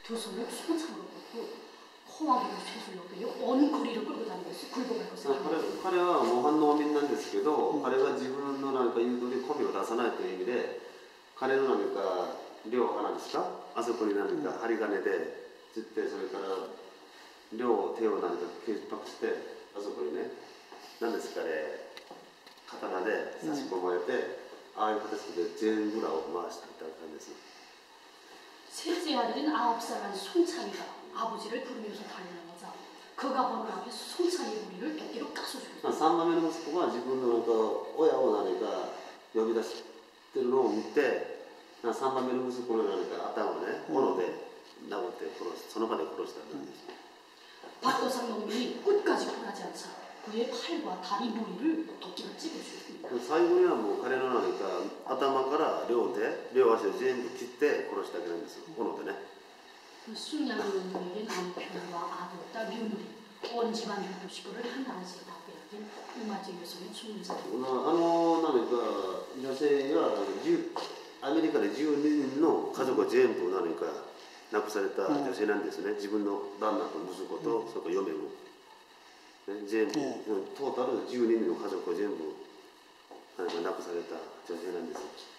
두 손을 손창으로 뻗고 호화기를 쇠술로 어느 거리를 끌고 다니면서 굴복할 것을 彼は模範農民なんですけど、彼が自分のなんか言う通り米を出さないという意味で、彼の何か量が何ですか、あそこに何か針金で釣って、それから両手を何か結迫して、あそこにね、何ですかね、刀で差し込まれて、ああいう形で全部裏を回していた感じです。 셋째 아들인 9살한 송창이가 아버지를 부르면서 달려나가자 그가 보는 앞에 송창이의 머리를 도끼로 까서 죽였다. 3番目の息子が自分のなんか親を何か呼び出してるのを見て、3番目の息子の何か頭をね、斧で殴ってその場で殺したんです。 박도상 농민이 끝까지 굴하지 않자 그의 팔과 다리 머리를 도끼로 찌르 죽였습니다. 最後にはもう彼の何か頭から両手、両足を全部切って殺したわけなんです。斧でね。 순양농민에게 남편과 아들, 딸 며느리, 온 집안 흉도시고를 하나씩 다 빼앗긴 우마지 여성의 죽는 자들. 何か女性がアメリカで12人の家族が全部何か亡くされた女性なんですね。自分の旦那と息子とそれから嫁も、全部トータル12人の家族が全部亡くされた女性なんです。